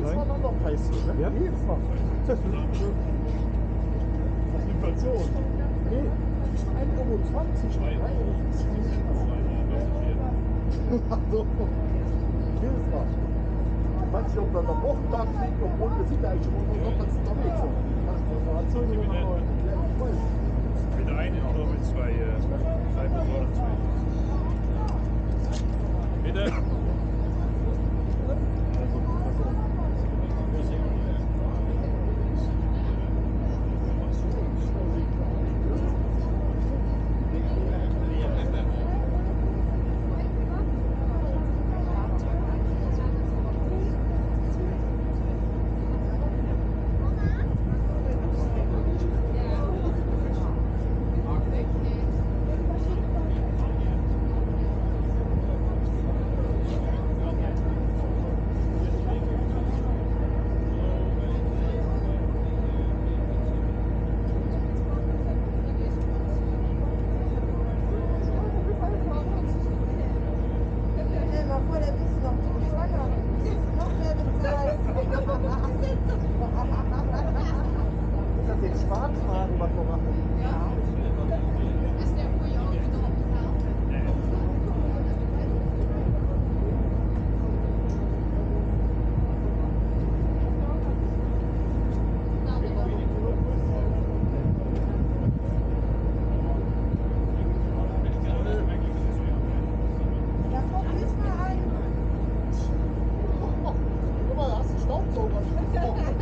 Mal dann noch heiß, ne? Ja? Jedes Mal. Das ist Inflation. Nee, 1,20 €. Also, jedes Mal. Ich weiß nicht, ob dann der Wochentag liegt, obwohl wir sind ja eigentlich schon noch ganz unterwegs. Mit einem oder mit zwei Motoren? Bitte? Ist das den Spartwagen, was wir machen? Ja. Ist der ruhig auch wieder auf dem Ja, guck mich mal an. Guck mal, da hast du Staubsauger.